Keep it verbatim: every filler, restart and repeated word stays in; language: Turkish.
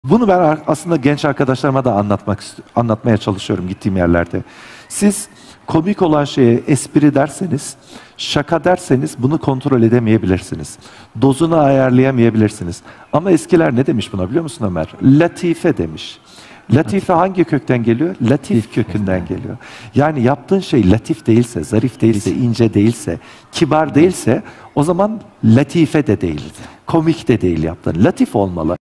Bunu ben aslında genç arkadaşlarıma da anlatmak anlatmaya çalışıyorum gittiğim yerlerde. Siz komik olan şeye espri derseniz, şaka derseniz bunu kontrol edemeyebilirsiniz. Dozunu ayarlayamayabilirsiniz. Ama eskiler ne demiş buna biliyor musun Ömer? Latife demiş. Latife hangi kökten geliyor? Latif kökünden geliyor. Yani yaptığın şey latif değilse, zarif değilse, ince değilse, kibar değilse o zaman latife de değil, komik de değil yaptığın. Latif olmalı.